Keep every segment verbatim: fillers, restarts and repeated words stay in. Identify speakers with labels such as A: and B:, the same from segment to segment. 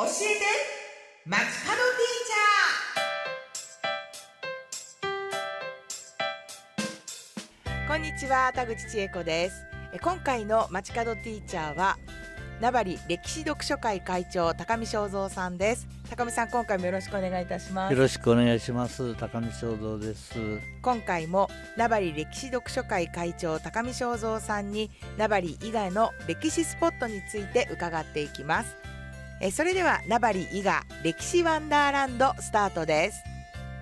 A: 教えて街角ティーチャー。こんにちは、田口千恵子です。今回の街角ティーチャーは名張歴史読書会会長高見正三さんです。高見さん、今回もよろしくお願いいたします。
B: よろしくお願いします。高見正三です。
A: 今回も名張歴史読書会会長高見正三さんに名張伊賀の歴史スポットについて伺っていきます。えそれでは名張伊賀歴史ワンダーランドスタートです。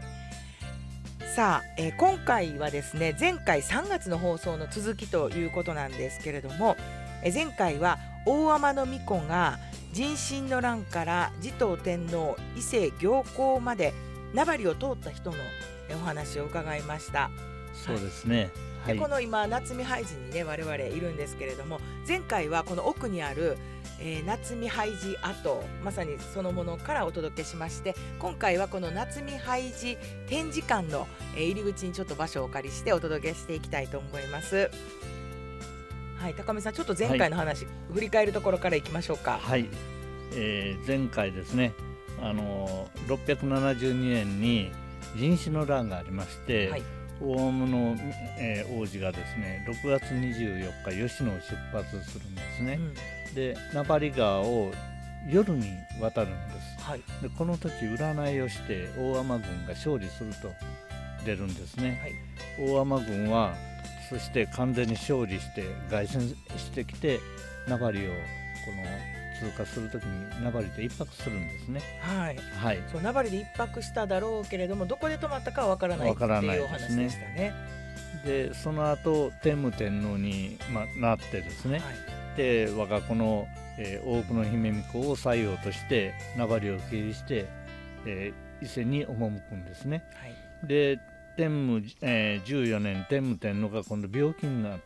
A: さあ、えー、今回はですね、前回さんがつの放送の続きということなんですけれども、え前回は大海人皇子が壬申の乱から持統天皇伊勢行幸まで名張を通った人のお話を伺いました。
B: そうですね、
A: はい、でこの今夏見拝寺にね我々いるんですけれども、前回はこの奥にある、えー、夏見拝寺跡、まさにそのものからお届けしまして、今回はこの夏見拝寺展示館の、えー、入り口にちょっと場所をお借りしてお届けしていきたいと思います。はい、高見さん、ちょっと前回の話、はい、振り返るところからいきましょうか。
B: はい、えー、前回ですね、あのろっぴゃくななじゅうにねんに壬申の乱がありまして、はい、大海人、えー、王子がですねろくがつにじゅうよっか吉野を出発するんですね、うん、で名張川を夜に渡るんです、はい、でこの時占いをして大海人軍が勝利すると出るんですね、はい、大海人軍はそして完全に勝利して凱旋してきて名張をこの通過するときに名張で一泊するんですね。
A: はい、はい、そう名張で一泊しただろうけれども、どこで泊まったかはわからないっていうお話でしたね。
B: でその後天武天皇に、ま、なってですね、はい、で我が子の、えー、大久野姫巫女を採用として名張を経由して、えー、伊勢に赴くんですね。はい、で天武、えー、じゅうよねん天武天皇が今度病気になって、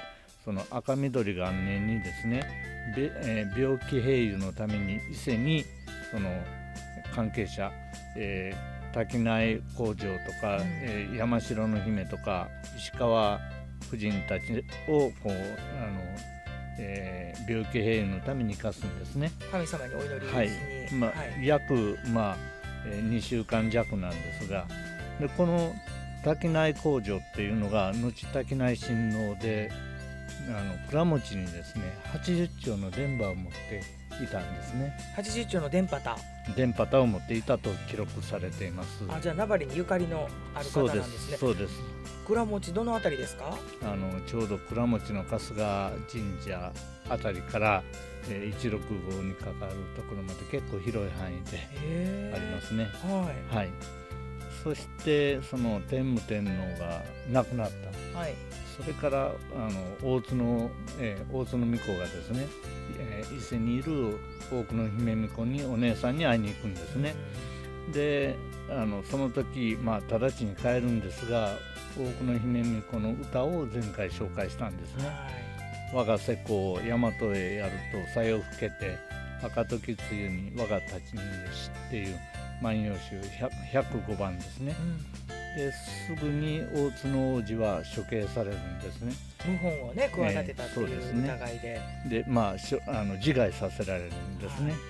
B: その赤緑元年にですね、えー、病気併誘のために伊勢にその関係者、えー、滝内工場とか、うん、えー、山城の姫とか石川夫人たちをこうあの、えー、病気併誘のために生かすんですね。
A: 神様にお祈りしに、
B: はいまあはい、約、まあえー、にしゅうかん弱なんですが、でこの滝内工場っていうのが後滝内親王であの倉持にですねはちじゅっちょうの電波を持っていたんですね。
A: はちじゅっちょうの電波塔
B: 電波塔を持っていたと記録されています。
A: あ、じゃあ名張にゆかりのある方なんですね。
B: そうです、そうです。
A: 倉持どのあたりですか？
B: あのちょうど倉持の春日神社あたりから、えー、いちろくごうにかかるところまで結構広い範囲でありますね。はい、はい、そしてその天武天皇が亡くなった、はい、それからあの大津の、えー、大津の巫女がですね、えー、伊勢にいる大久野姫巫女にお姉さんに会いに行くんですね。であのその時、まあ、直ちに帰るんですが、大久野姫巫女の歌を前回紹介したんですね。はい、我が世子を大和へやるとさよ吹けて赤時梅雨に我が立ちにしっていう万葉集ひゃくごばんですね。うん、ですぐに大津の王子は処刑されるんですね。
A: 謀反をね企てたという疑いで、
B: えー、で、ね、まあ、しょあの自害させられるんですね。はい、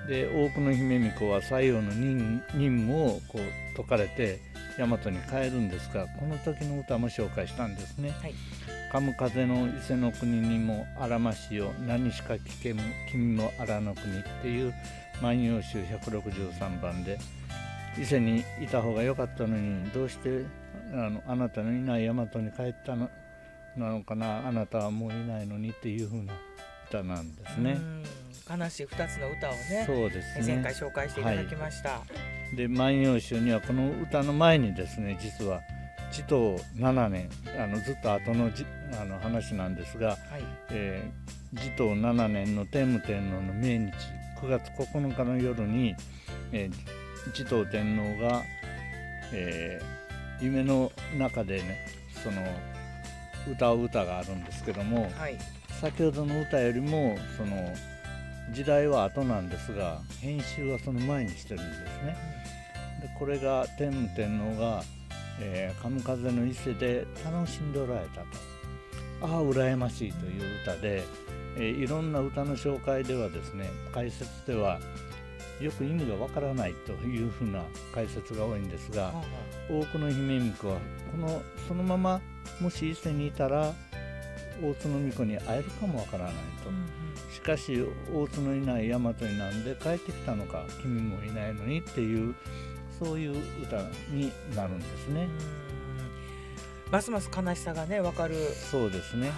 B: で大久野姫巫女は西洋の任務をこう解かれて大和に帰るんですが、この時の歌も紹介したんですね。はい、かむ風の伊勢の国にもあらましよ、何しか聞けむ君もあらの国っていう万葉集ひゃくろくじゅうさんばんで、伊勢にいた方が良かったのにどうしてあのあなたのいない大和に帰ったのなのかな、あなたはもういないのにっていう風な歌なんですね。
A: 悲しいふたつの歌をね、
B: そうですね、
A: 前回紹介していただきました。はい、
B: で万葉集にはこの歌の前にですね、実は持統ななねん、あのずっと後のじあの話なんですが、はい、えー、持統ななねんの天武天皇の命日くがつここのかの夜に、えー、持統天皇が、えー、夢の中でねその歌う歌があるんですけども、はい、先ほどの歌よりもその時代は後なんですが編集はその前にしてるんですね。でこれが天武天皇がえー、神風の伊勢で楽しんでおられたと、ああ羨ましいという歌で、えー、いろんな歌の紹介ではですね、解説では、 よく意味がわからないというふうな解説が多いんですが、多くの姫巫女はこのそのままもし伊勢にいたら大津の巫女に会えるかもわからないと、うんうん、しかし大津のいない大和になんで帰ってきたのか、君もいないのにっていうそういう歌になるんですね。
A: うん、ますます悲しさがねわかる。
B: そうですね、はい、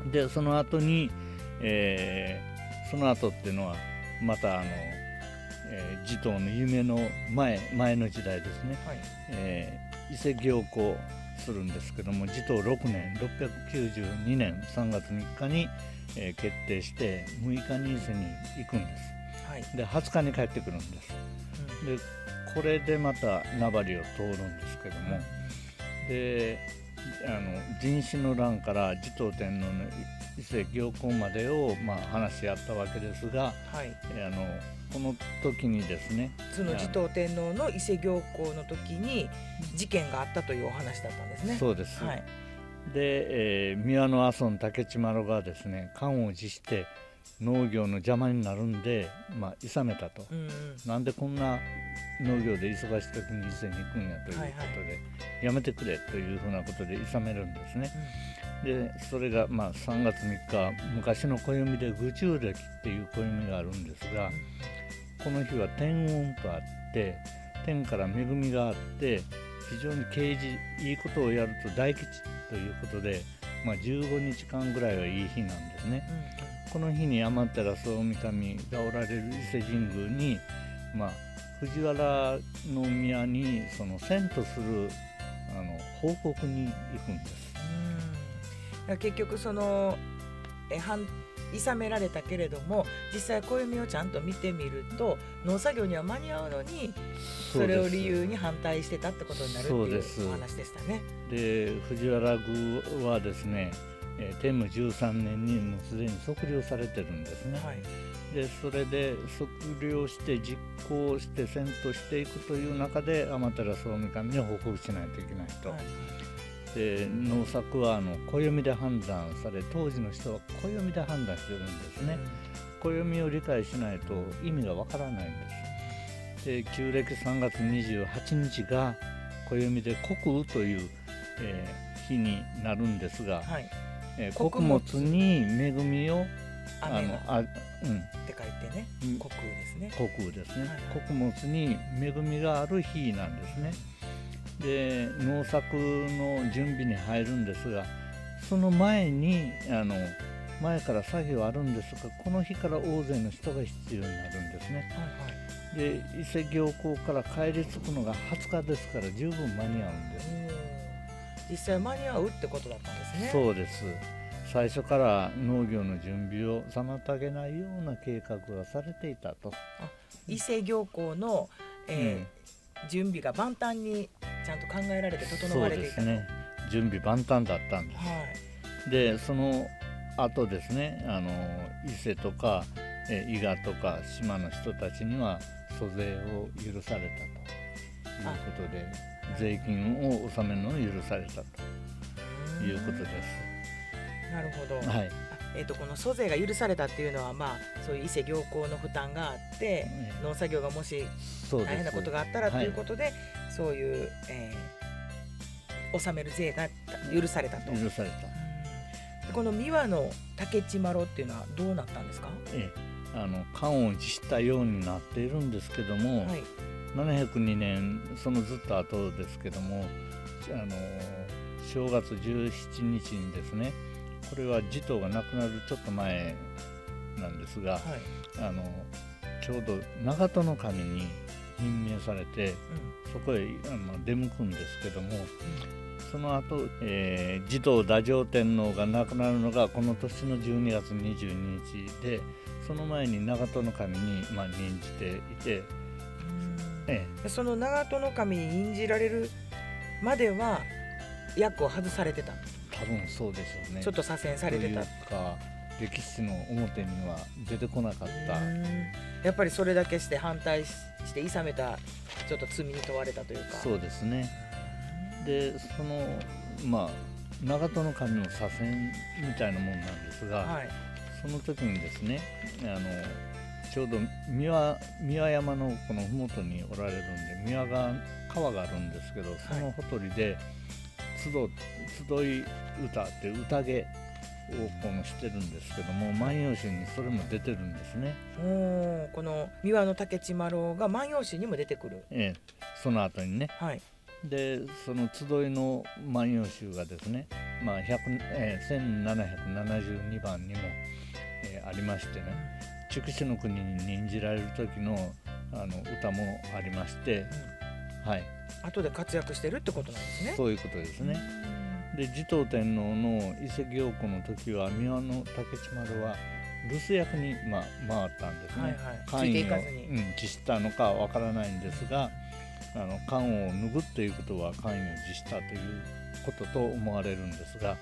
B: でその後に、えー、その後っていうのはまたあの、えー、持統の夢の前前の時代ですね、はい、えー、伊勢行幸するんですけども、持統ろくねんろっぴゃくきゅうじゅうにねんさんがつみっかに、えー、決定してむいかに伊勢に行くんです、はい、ではつかに帰ってくるんです、うん、でこれでまた名張を通るんですけども、うん、であの壬氏の乱から持統天皇の伊勢行幸までを、まあ、話し合ったわけですが、はい、あのこの時にですね、
A: その持統天皇の伊勢行幸の時に事件があったというお話だったんですね。
B: そうです、はい、で、えー、三輪の阿孫竹地麻呂がですね官を辞して農業の邪魔になるんで、まあ、諌めたと、うんうん、なんでこんな農業で忙しい時に伊勢に行くんやということで、はいはい、やめてくれというふうなことで諌めるんですね、うん、でそれがまあさんがつみっか、昔の暦で愚中暦っていう暦があるんですが、うん、この日は天運とあって天から恵みがあって非常に慶事いいことをやると大吉ということで、まあ、じゅうごにちかんぐらいはいい日なんですね、うん、この日に天照大神がおられる伊勢神宮に、まあ、藤原宮にその遷都するあの報告に行くんです。
A: うん、結局そのえ反諌められたけれども実際暦をちゃんと見てみると農作業には間に合うのにそれを理由に反対してたってことになるっていうお話でしたね。
B: で藤原宮はですね、えー、天武じゅうさんねんにもうすでに測量されてるんですね、はい、でそれで測量して実行して遷都していくという中で天照大神に報告しないといけないと、はい、で農作はあの暦で判断され、当時の人は暦で判断してるんですね、うん、暦を理解しないと意味がわからないんです。で旧暦さんがつにじゅうはちにちが暦で穀雨という、えー、日になるんですが、はい、えー、穀物に恵みを
A: 雨があ、うん、って書いてね、穀雨ですね。
B: 穀雨ですね、はい、穀物に恵みがある日なんですね。で農作の準備に入るんですが、その前にあの前から作業あるんですが、この日から大勢の人が必要になるんですね、はいはい、で伊勢行幸から帰り着くのがはつかですから十分間に合うんです。
A: 実際間に合うってことだったんですね。
B: そうです。最初から農業の準備を妨げないような計画がされていたと。
A: あ、伊勢行幸の、えーうん、準備が万端にちゃんと考えられて整われていたと。そうですね、
B: 準備万端だったんです、はい、でその後ですね、あの伊勢とか、え伊賀とか島の人たちには租税を許されたということで、税金を納めるのを許されたということです。
A: なるほど、
B: はい、
A: えー、とこの租税が許されたっていうのは、まあ、そういう伊勢行幸の負担があって、うん、農作業がもし大変なことがあったらということで、はい、そういう、えー、納める税が許されたと。
B: 許された。
A: この三輪の竹地麻呂っていうのはどうなったんですか？
B: ええ、あの官を辞したようになっているんですけども、はい、ななひゃくにねんそのずっと後ですけども、あの正月じゅうしちにちにですね、これは持統が亡くなるちょっと前なんですが、はい、あのちょうど長門守に任命されて、うん、そこへあの出向くんですけども、うん、その後、えー、持統太上天皇が亡くなるのがこの年のじゅうにがつにじゅうににちで、その前に長門守に、まあ、任じていて、
A: ええ、その長門守に任じられるまでは役を外されてた。
B: 多分そうでしょうね。
A: ちょっと左遷されてた
B: というか、歴史の表には出てこなかった。
A: やっぱりそれだけして反対して諌めた、ちょっと罪に問われたというか。
B: そうですね。でそのまあ長門守の左遷みたいなもんなんですが、はい、その時にですね、あのちょうど三輪三輪山のこの麓におられるんで、三輪川川があるんですけど、そのほとりで集集い歌って宴をこのしてるんですけども、万葉集にそれも出てるんですね。
A: おこの三輪の竹千丸が万葉集にも出てくる。
B: ええ、その後にね。
A: はい。
B: でその集いの万葉集がですね、まあえー、せんななひゃくななじゅうにばんにも、えー、ありましてね、筑紫の国に任じられる時のあの歌もありまして、うん、はい、
A: 後で活躍してるってことなんですね。
B: そういうことですね。で持統天皇の遺跡行幸の時は三輪の竹千丸は留守役に、まあ、回ったんですね。
A: 官位を、うん、
B: 辞したのかわからないんですが、あの冠を脱ぐということは官位を辞したということと思われるんですが、はい、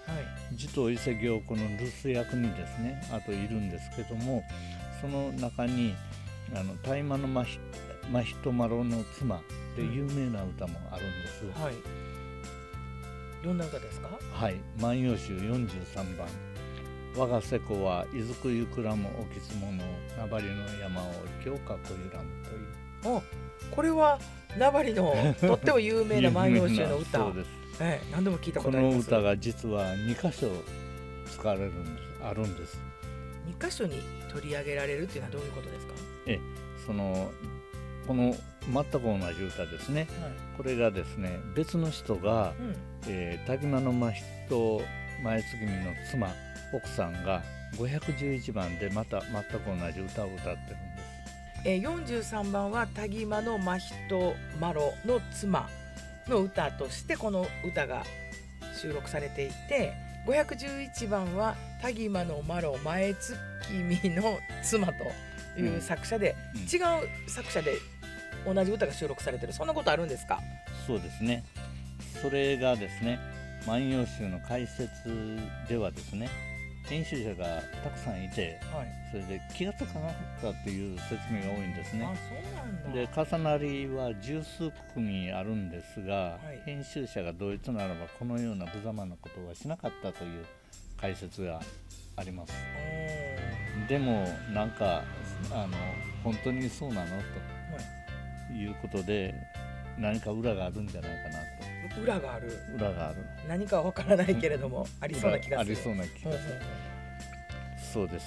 B: 持統伊勢行幸の留守役にですねあといるんですけども、その中にあの大麻の真人丸の妻で有名な歌もあるんです、
A: うん、はい、どんな歌ですか？
B: はい、万葉集よんじゅうさんばん、我が瀬古はいずくゆくらもおきつもの名張の山を京かこゆらむという。
A: お、これは名張のとっても有名な万葉集の歌
B: そうです、
A: ええ、何度も聞いたことあります。
B: この歌が実はにかしょ使われるんです、あるんです。
A: にかしょに取り上げられるっていうのはどういうことですか？
B: ええ、そのこの全く同じ歌ですね、はい、これがですね別の人が、うん、えー、滝間の真人前継ぎの妻奥さんがごひゃくじゅういちばんでまた全く同じ歌を歌ってるんです。
A: えー、よんじゅうさんばんは田木間の真人麻呂の妻の歌としてこの歌が収録されていて、ごひゃくじゅういちばんは田木間の麻呂前月見の妻という作者で、うんうん、違う作者で同じ歌が収録されてる、そんなことあるんですか？
B: そうですね。それがですね万葉集の解説ではですね、編集者がたくさんいて、はい、それで気がつかなかったっていう説明が多いんですね。
A: あ、そうなんだ。
B: で重なりは十数組あるんですが、はい、編集者が同一ならばこのような無様なことはしなかったという解説があります。でもなんかあの本当にそうなのということで、何か裏があるんじゃないかなと。
A: 裏がある
B: 裏がある
A: 何かわからないけれどもありそうな気がする。
B: ありそうな気がする、そうです、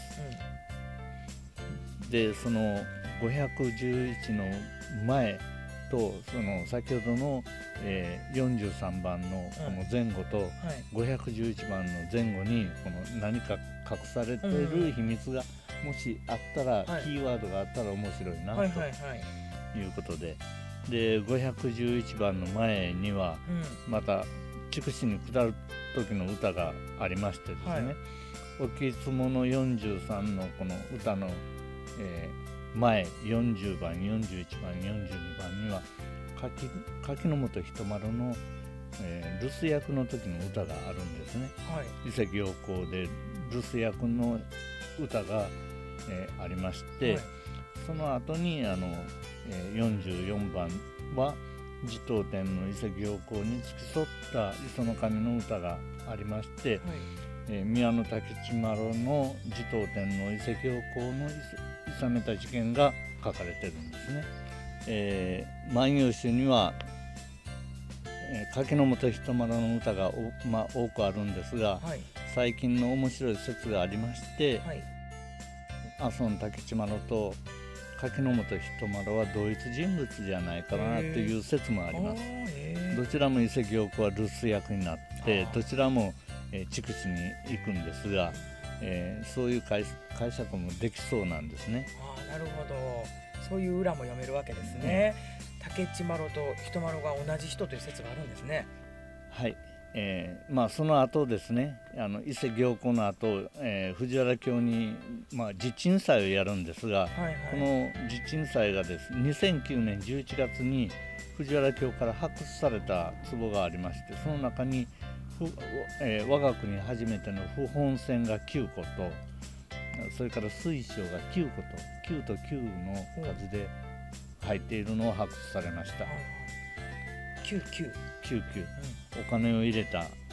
B: うん、でそのごひゃくじゅういちの前とその先ほどの、えー、よんじゅうさんばんのこの前後と、うん、はい、ごひゃくじゅういちばんの前後にこの何か隠されている秘密がもしあったら、うん、キーワードがあったら面白いな、はい、ということで、でごひゃくじゅういちばんの前にはまた筑紫に下る時の歌がありましてですね、はい、おきつものよんじゅうさんのこの歌の、えー、前よんじゅうばんよんじゅういちばんよんじゅうにばんには柿柿本人丸の、えー、留守役の時の歌があるんですね、はい、伊勢行幸で留守役の歌が、えー、ありまして、はい、その後にあのよんじゅうよんばんは持統天の伊勢行幸に付き添った磯の神の歌がありまして、はい、えー、宮野竹千丸の持統天の伊勢行幸のいさめた事件が書かれてるんですね。えー、万葉集には、えー、柿本人丸の歌がお、まあ、多くあるんですが、はい、最近の面白い説がありまして、はい、阿孫竹千丸と柿本人丸は同一人物じゃないかなという説もあります。どちらも伊勢行幸は留守役になってどちらも、えー、筑紫に行くんですが、えー、そういう解釈もできそうなんですね。
A: あ、なるほど、そういう裏も読めるわけですね、うん、竹千丸と人丸が同じ人という説があるんですね。
B: はい、えーまあ、その後ですね、あの伊勢行幸の後、えー、藤原京に、まあ、地鎮祭をやるんですが、はいはい、この地鎮祭がですねにせんきゅうねんじゅういちがつに藤原京から発掘された壺がありまして、その中に、えー、我が国初めての不本船がきゅうこと、それから水晶がきゅうこと、きゅうときゅうの数で入っているのを発掘されました。
A: きゅうきゅう
B: きゅうきゅう、うん、お金を入れた、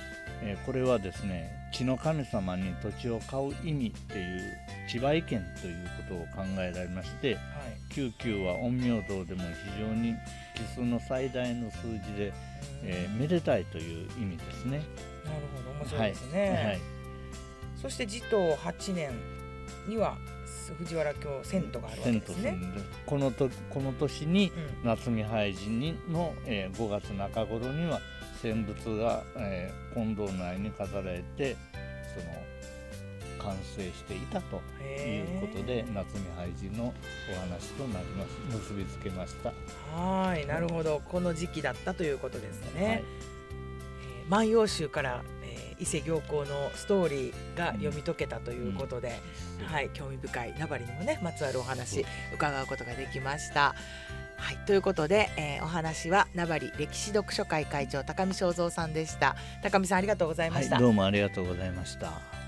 B: えー、これはですね、地の神様に土地を買う意味っていう地売権ということを考えられまして、はい、きゅうきゅうは陰陽道でも非常に奇数の最大の数字で、えー、めでたいという意味ですね。
A: なるほど、面白いですね。はいはい、そして持統はちねんには藤原京遷都があるわけですね。
B: このとこの年に夏見拝寺の、えー、ごがつなか頃には戦仏が、えー、金堂内に飾られてその完成していたということで夏見拝寺のお話となります。結びつけました。
A: はい、なるほど、この時期だったということですね。はい、えー、万葉集から伊勢行幸のストーリーが読み解けたということで、うんうん、はい、興味深い名張にもねまつわるお話伺うことができました。はい、ということで、えー、お話は名張歴史読書会会長高見正三さんでした。高見さん、ありがとうございました。
B: はい、どうもありがとうございました。